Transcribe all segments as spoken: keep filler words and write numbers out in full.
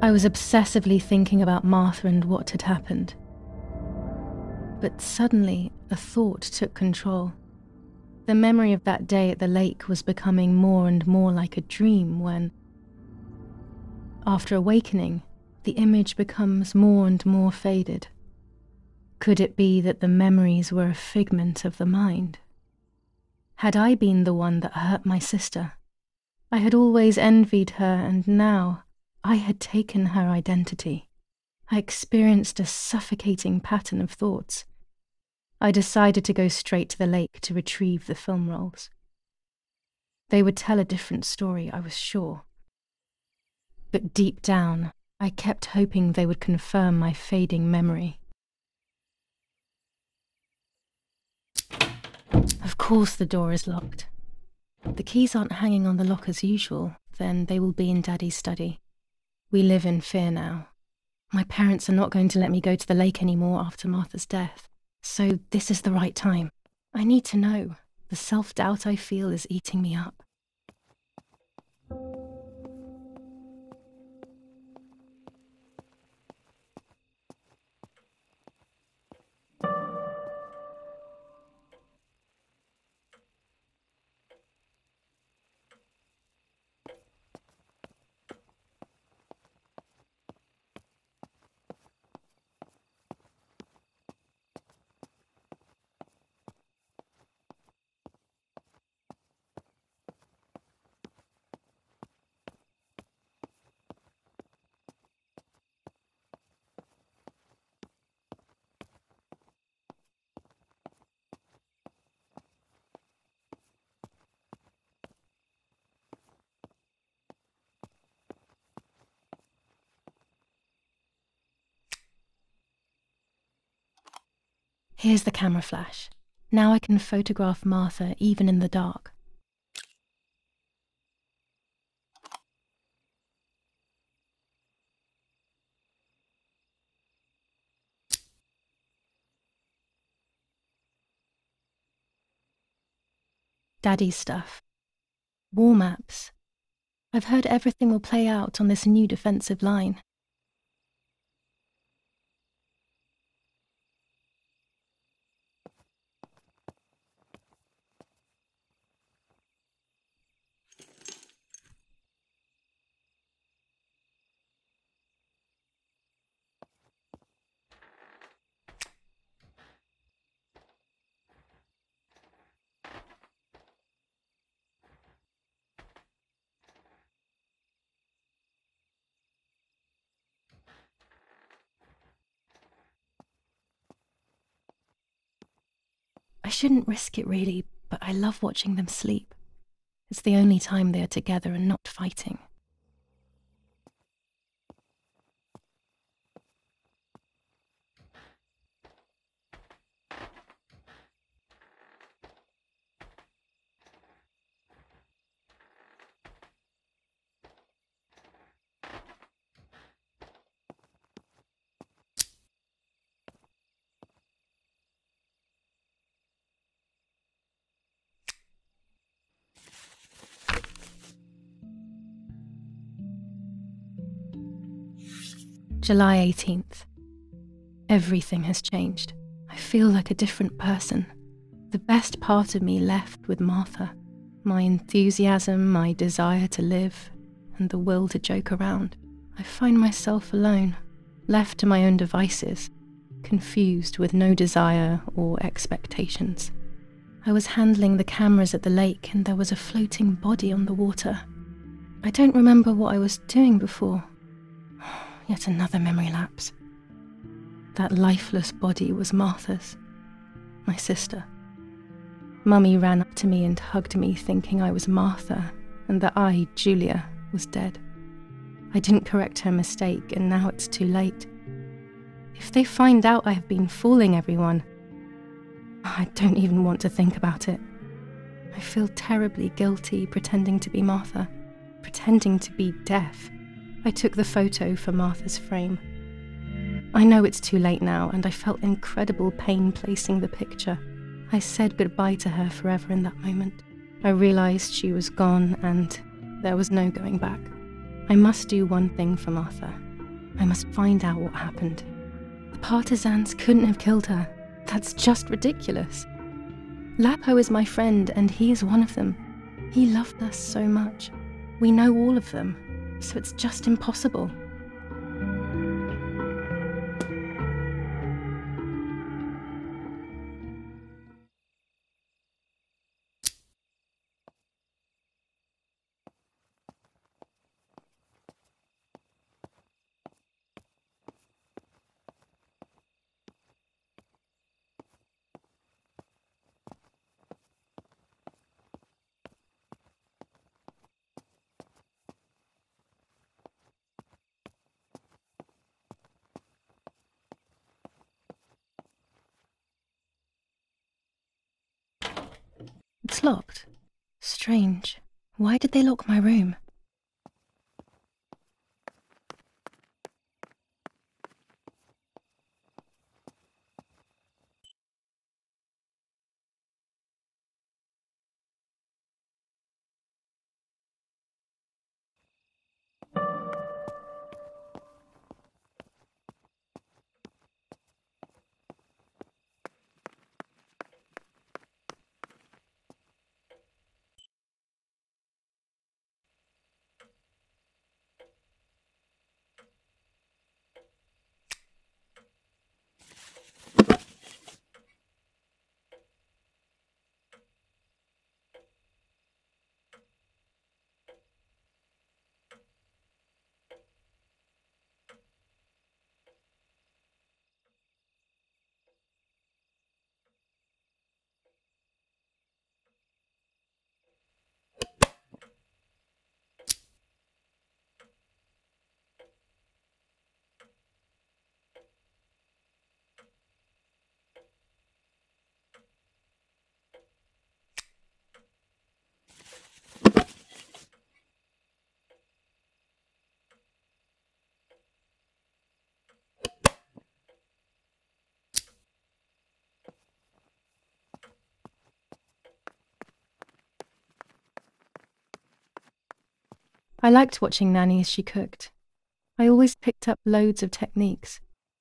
I was obsessively thinking about Martha and what had happened. But suddenly, a thought took control. The memory of that day at the lake was becoming more and more like a dream when, after awakening, the image becomes more and more faded. Could it be that the memories were a figment of the mind? Had I been the one that hurt my sister? I had always envied her, and now I had taken her identity. I experienced a suffocating pattern of thoughts. I decided to go straight to the lake to retrieve the film rolls. They would tell a different story, I was sure. But deep down, I kept hoping they would confirm my fading memory. Of course the door is locked. The keys aren't hanging on the lock as usual, then they will be in Daddy's study. We live in fear now. My parents are not going to let me go to the lake anymore after Martha's death, so this is the right time. I need to know. The self-doubt I feel is eating me up. Here's the camera flash. Now I can photograph Martha even in the dark. Daddy's stuff. War maps. I've heard everything will play out on this new defensive line. I shouldn't risk it really, but I love watching them sleep. It's the only time they are together and not fighting. July eighteenth. Everything has changed. I feel like a different person. The best part of me left with Martha. My enthusiasm, my desire to live, and the will to joke around. I find myself alone, left to my own devices, confused with no desire or expectations. I was handling the cameras at the lake and there was a floating body on the water. I don't remember what I was doing before. Yet another memory lapse. That lifeless body was Martha's, my sister. Mummy ran up to me and hugged me thinking I was Martha and that I, Julia, was dead. I didn't correct her mistake and now it's too late. If they find out I have been fooling everyone, I don't even want to think about it. I feel terribly guilty pretending to be Martha, pretending to be deaf. I took the photo for Martha's frame. I know it's too late now, and I felt incredible pain placing the picture. I said goodbye to her forever in that moment. I realized she was gone, and there was no going back. I must do one thing for Martha. I must find out what happened. The partisans couldn't have killed her. That's just ridiculous. Lapo is my friend, and he is one of them. He loved us so much. We know all of them, so it's just impossible. It's locked. Strange. Why did they lock my room? I liked watching Nanny as she cooked. I always picked up loads of techniques.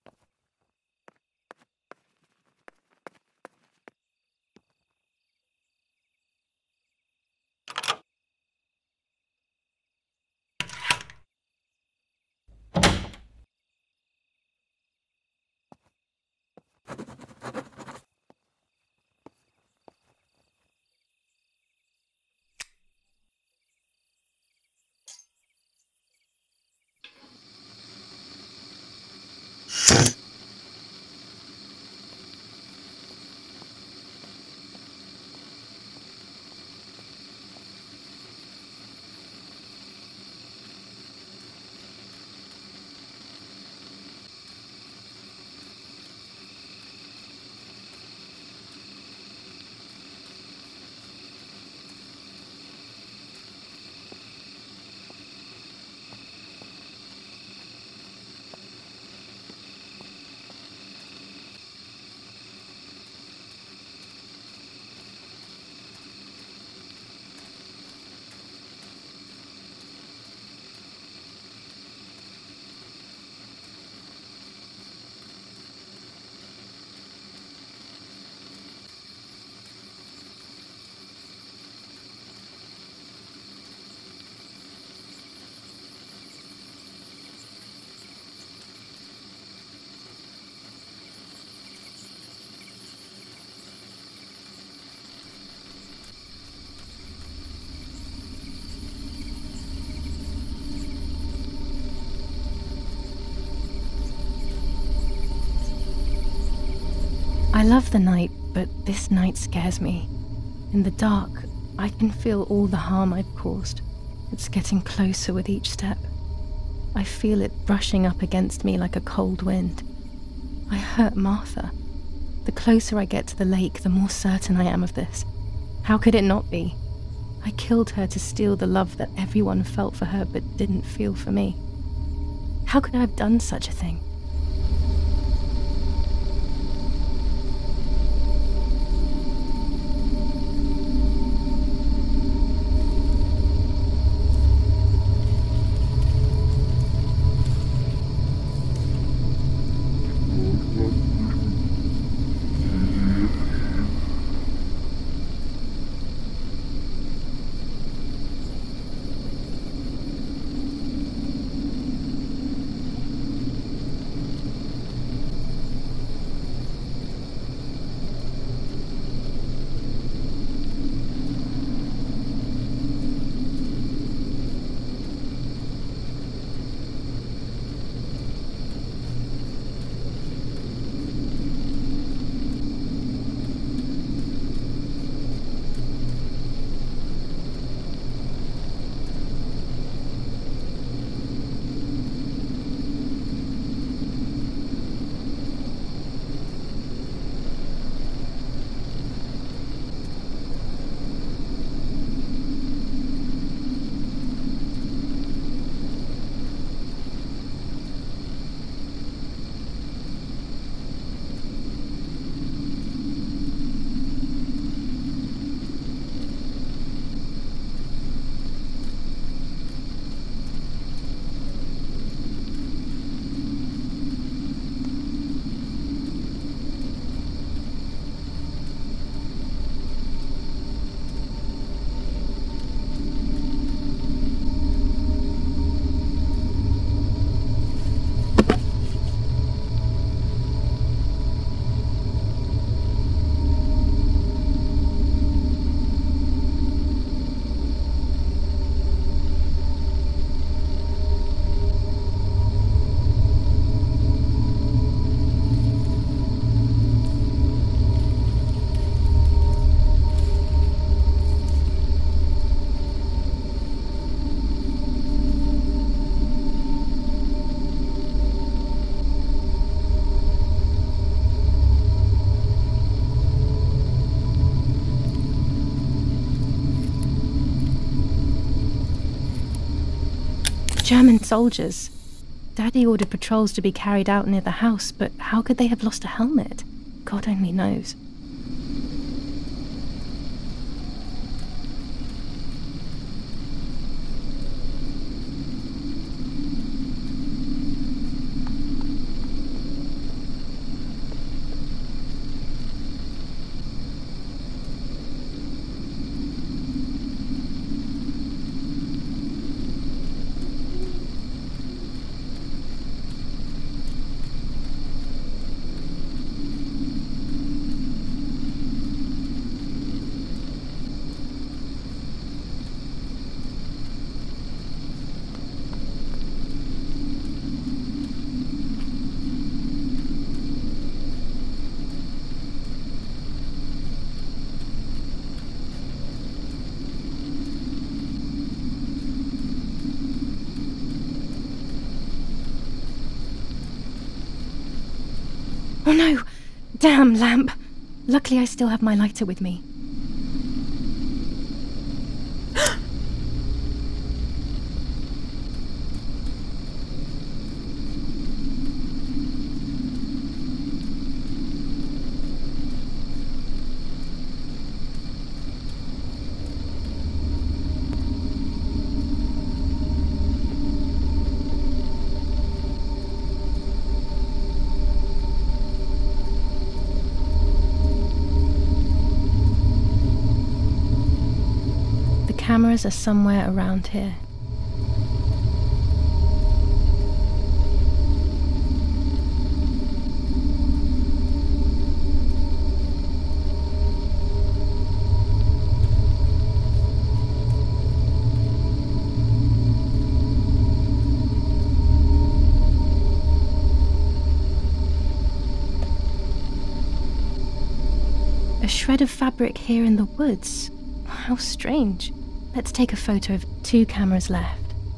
I love the night, but this night scares me. In the dark, I can feel all the harm I've caused. It's getting closer with each step. I feel it brushing up against me like a cold wind. I hurt Martha. The closer I get to the lake, the more certain I am of this. How could it not be? I killed her to steal the love that everyone felt for her but didn't feel for me. How could I have done such a thing? German soldiers. Daddy ordered patrols to be carried out near the house, but how could they have lost a helmet? God only knows. Oh no! Damn lamp! Luckily I still have my lighter with me. Cameras are somewhere around here. A shred of fabric here in the woods. How strange. Let's take a photo of two cameras left.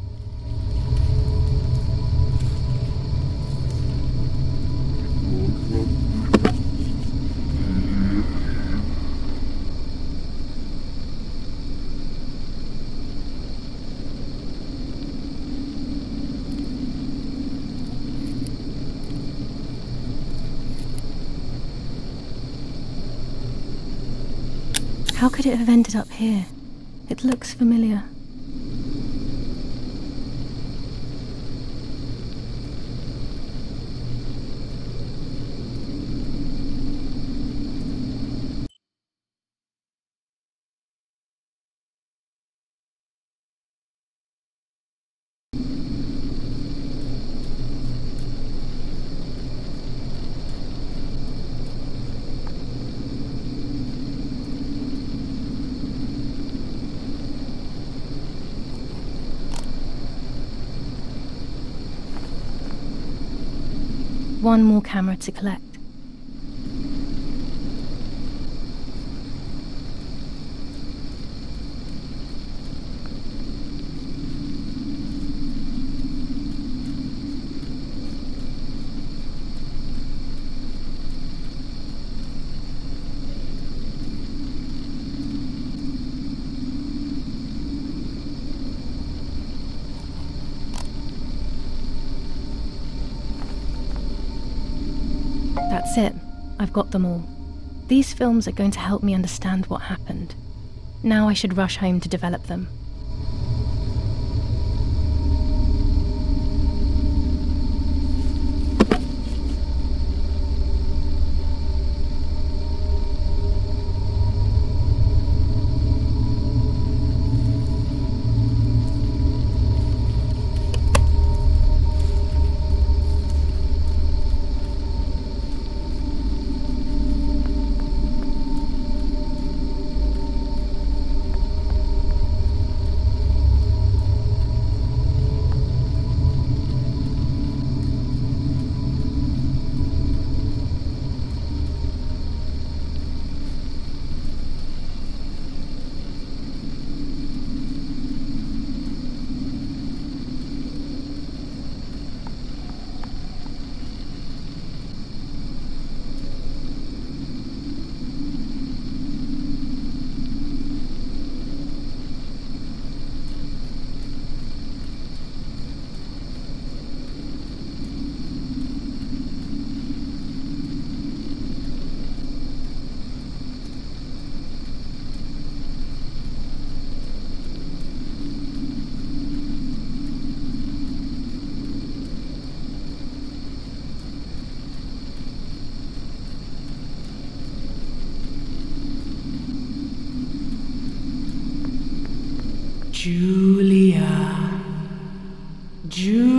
How could it have ended up here? It looks familiar. One more camera to collect. That's it. I've got them all. These films are going to help me understand what happened. Now I should rush home to develop them. Julia, Julia.